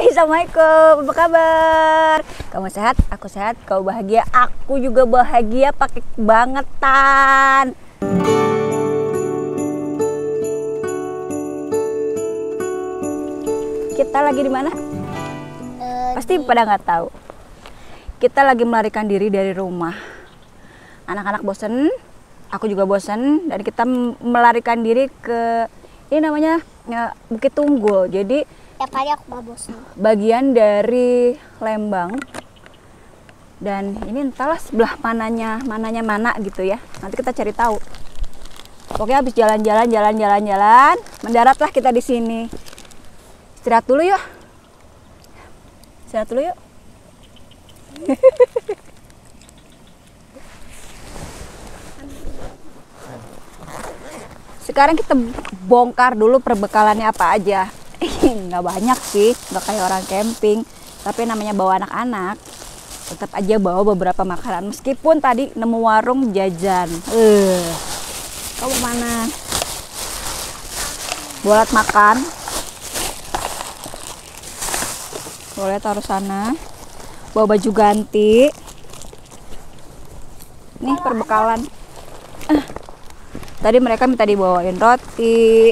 Hai, assalamualaikum. Apa kabar? Kamu sehat? Aku sehat. Kau bahagia? Aku juga bahagia. Pakai bangetan. Kita lagi di mana? Pasti pada nggak tahu. Kita lagi melarikan diri dari rumah. Anak-anak bosen, aku juga bosen, dan kita melarikan diri ke ini namanya Bukit Tunggul. Jadi tiap hari aku mau bosan. Bagian dari Lembang. Dan ini entahlah sebelah mananya mana gitu ya. Nanti kita cari tahu. Pokoknya habis jalan-jalan, mendaratlah kita di sini. Istirahat dulu yuk. Istirahat dulu yuk. Sekarang kita bongkar dulu perbekalannya apa aja. Nggak banyak sih, nggak kayak orang camping. Tapi namanya bawa anak-anak, tetap aja bawa beberapa makanan. Meskipun tadi nemu warung jajan. Kamu mana? Buat makan. Boleh taruh sana. Bawa baju ganti. Nih perbekalan. Tadi mereka minta dibawain roti.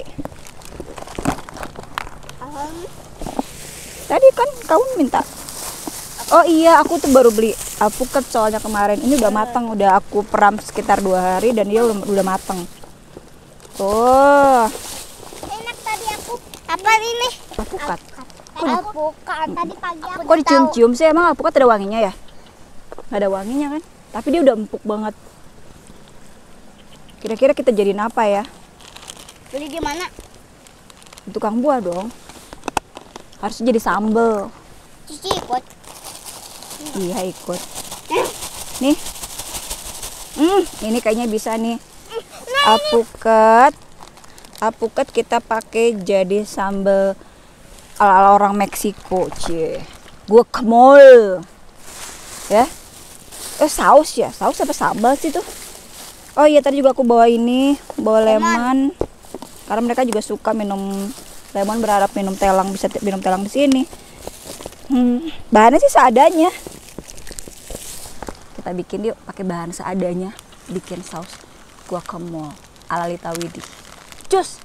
Tadi kan kamu minta. Oh iya, aku tuh baru beli alpukat soalnya kemarin. Ini udah matang, udah aku peram sekitar 2 hari dan dia udah matang. Tuh. Enak tadi aku. Apa ini? Alpukat. Alpukat. Tadi pagi aku Kok dicium-cium sih? Emang alpukat ada wanginya ya? Gak ada wanginya kan? Tapi dia udah empuk banget. Kira-kira kita jadiin apa ya? beli di mana? Di tukang buah dong. Harus jadi sambel. Cici ikut. Iya ikut. Nih. Ini kayaknya bisa nih. Alpukat. Alpukat kita pakai jadi sambal ala-ala orang Meksiko, cie. Guacamole. Ya. Saus ya? Saus apa sambal sih tuh? Oh iya, tadi juga aku bawa ini, bawa lemon. Karena mereka juga suka minum lemon, berharap minum telang, bisa minum telang di sini. Bahannya sih seadanya. Kita bikin yuk pakai bahan seadanya, bikin saus guacamole ala Lita Widi. Cus.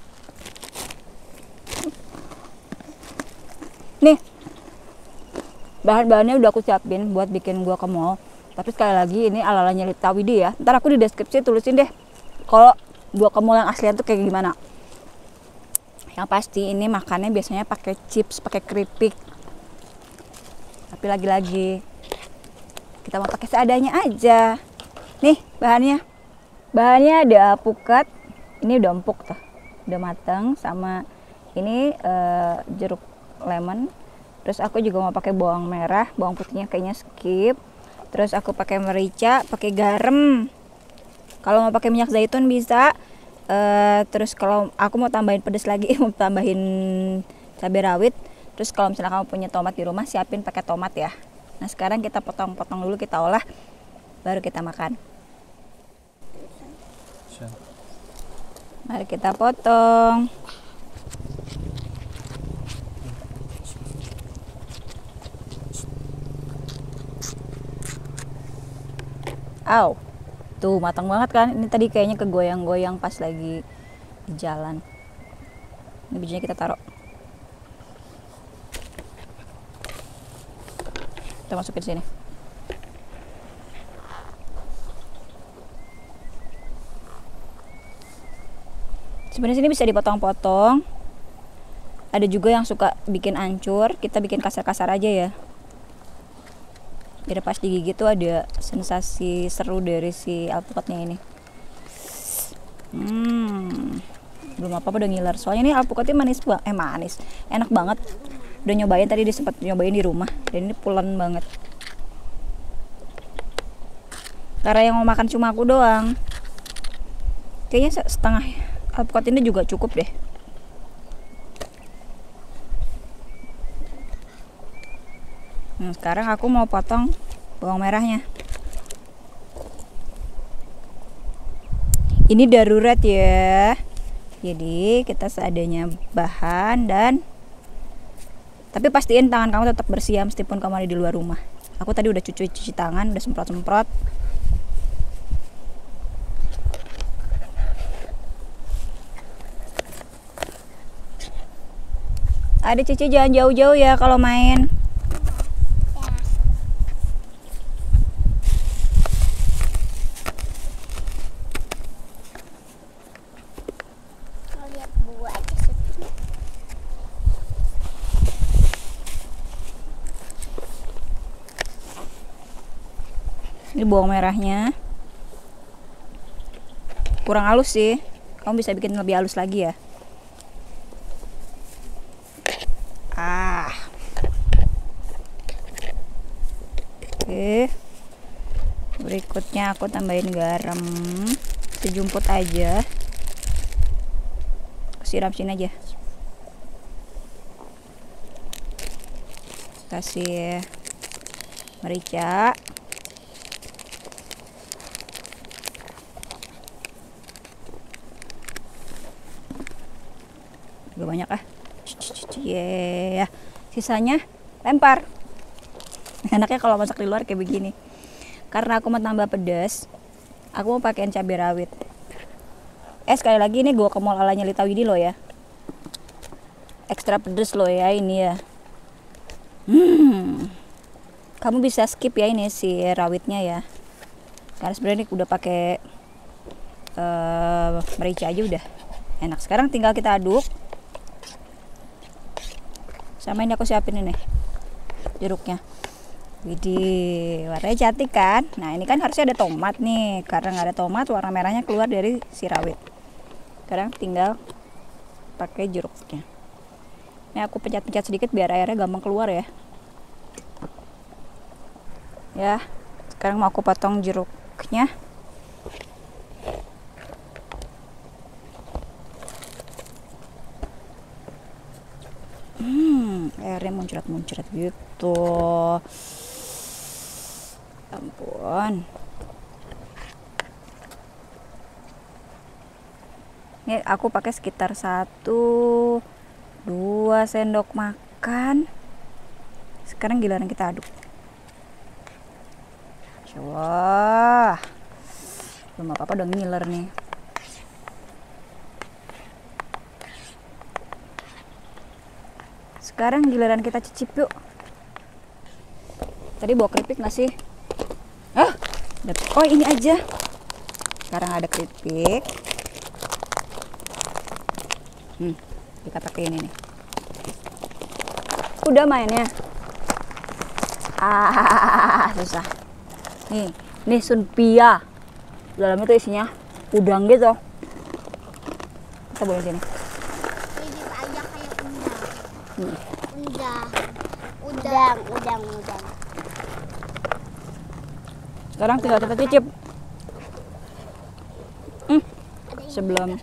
Nih. Bahan-bahannya udah aku siapin buat bikin guacamole. Tapi sekali lagi ini ala-alanya Lita Widi ya. Ntar aku di deskripsi tulisin deh kalau guacamole yang aslian tuh kayak gimana. Yang pasti ini makannya biasanya pakai chips, pakai keripik. Tapi lagi-lagi kita mau pakai seadanya aja. Nih bahannya. Bahannya ada alpukat. Ini udah empuk tuh. Udah matang, sama ini jeruk lemon. Terus aku juga mau pakai bawang merah, bawang putihnya kayaknya skip. Terus aku pakai merica, pakai garam. Kalau mau pakai minyak zaitun bisa. Terus kalau aku mau tambahin pedas lagi, mau tambahin cabai rawit. Terus kalau misalnya kamu punya tomat di rumah, siapin pakai tomat ya. Nah sekarang kita potong-potong dulu, kita olah, baru kita makan. Mari kita potong. Au. Tuh matang banget kan. Ini tadi kayaknya kegoyang-goyang pas lagi di jalan. Ini bijinya kita taruh. Kita masukin sini. Sebenarnya sini bisa dipotong-potong. Ada juga yang suka bikin ancur. Kita bikin kasar-kasar aja ya. Biar pas digigit tuh ada sensasi seru dari si alpukatnya ini. Belum apa-apa udah ngiler. Soalnya ini alpukatnya manis. Enak banget. Udah nyobain tadi, dia sempat nyobain di rumah. Dan ini pulen banget. Karena yang mau makan cuma aku doang. Kayaknya setengah alpukat ini juga cukup deh. Nah, sekarang aku mau potong bawang merahnya. Ini darurat ya. Jadi kita seadanya bahan dan Tapi pastiin tangan kamu tetap bersih ya, meskipun kamu ada di luar rumah. Aku tadi udah cuci tangan, udah semprot-semprot. Ada Cici jangan jauh-jauh ya kalau main. Mau lihat buah aja sepi. Ini bawang merahnya. Kurang halus sih. Kamu bisa bikin lebih halus lagi ya. Oke. Berikutnya aku tambahin garam sejumput aja. Siram sini aja. Kasih merica. Agak banyak ah. Yeah. Sisanya lempar. Enaknya kalau masak di luar kayak begini. Karena aku mau tambah pedas, aku mau pakein cabai rawit. Sekali lagi ini guacamole ala Nyelita Widi loh ya. Ekstra pedas loh ya ini ya. Kamu bisa skip ya ini si rawitnya ya. Karena sebenarnya ini udah pakai merica aja udah enak. Sekarang tinggal kita aduk. Sama ini aku siapin ini jeruknya. Widih, warnanya cantik kan? Nah ini kan harusnya ada tomat nih. Karena nggak ada tomat, warna merahnya keluar dari si rawit. Sekarang tinggal pakai jeruknya. Ini aku pencet-pencet sedikit biar airnya gampang keluar ya. Ya, sekarang mau aku potong jeruknya. Airnya muncrat-muncrat gitu. Ampun. Ini aku pakai sekitar 1-2 sendok makan. Sekarang giliran kita aduk. Wah, belum apa-apa udah ngiler nih. Sekarang giliran kita cicip yuk. Tadi bawa keripik nggak sih? Oh ini aja. Sekarang ada keripik. Kita pakai ini nih. Udah mainnya. Susah. Nih sunpia. Dalamnya tuh isinya udang gitu. Kita boleh sini. Ini aja kayak udang. Udang. Sekarang tinggal kita cicip. Sebelum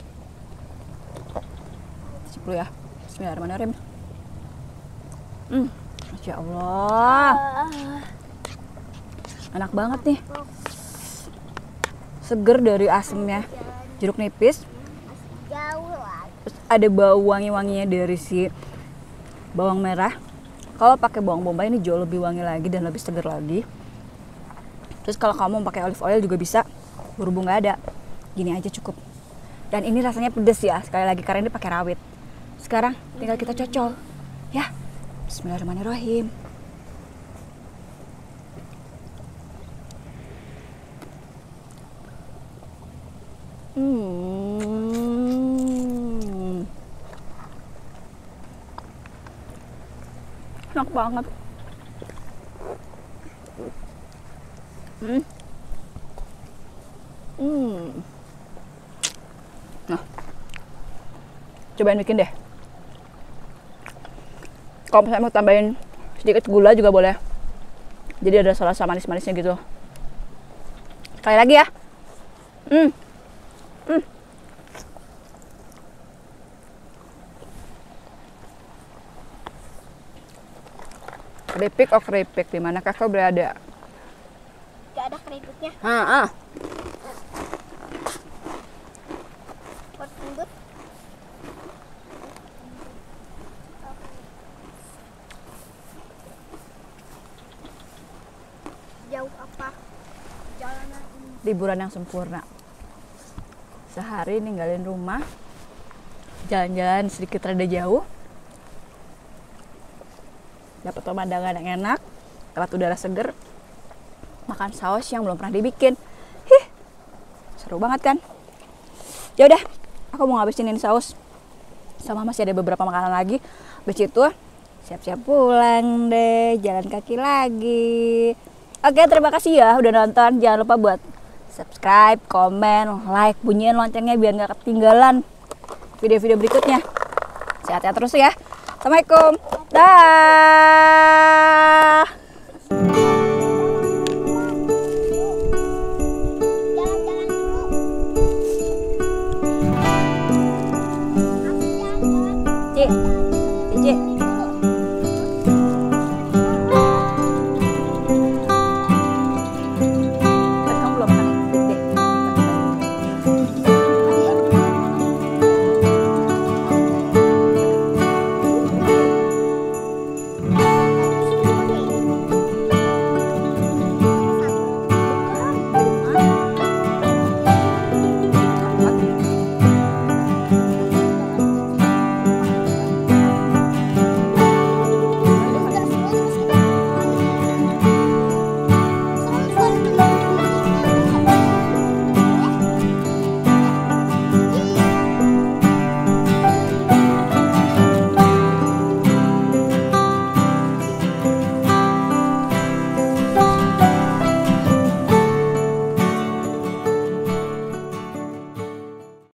cicip dulu ya. Bismillahirrahmanirrahim. Masya Allah. Enak banget nih. Seger dari asemnya jeruk nipis. Terus ada bau wangi-wanginya dari si bawang merah. Kalau pakai bawang bombay ini jauh lebih wangi lagi dan lebih seger lagi. Terus kalau kamu mau pakai olive oil juga bisa, berhubung nggak ada. Gini aja cukup. Dan ini rasanya pedes ya, sekali lagi karena ini pakai rawit. Sekarang tinggal kita cocol. Ya. Bismillahirrahmanirrahim. Enak banget. Nah, cobain bikin deh. Kalau misalnya mau tambahin sedikit gula juga boleh. Jadi ada rasa manis-manisnya gitu. Sekali lagi ya. Keripik oh keripik, di mana kakak berada? Gak ada keripiknya. jauh apa jalanan ini. Liburan yang sempurna. Sehari ninggalin rumah, jalan-jalan sedikit rada jauh, dapat pemandangan yang enak, dapat udara seger, makan saus yang belum pernah dibikin. Seru banget kan? Ya udah, aku mau ngabisin ini saus. Sama masih ada beberapa makanan lagi. Habis itu siap-siap pulang deh, jalan kaki lagi. Oke, terima kasih ya udah nonton. Jangan lupa buat subscribe, komen, like, bunyiin loncengnya biar nggak ketinggalan video-video berikutnya. Sehat-sehat terus ya. Assalamualaikum. Dah. Jalan-jalan dulu. Cik, Cik.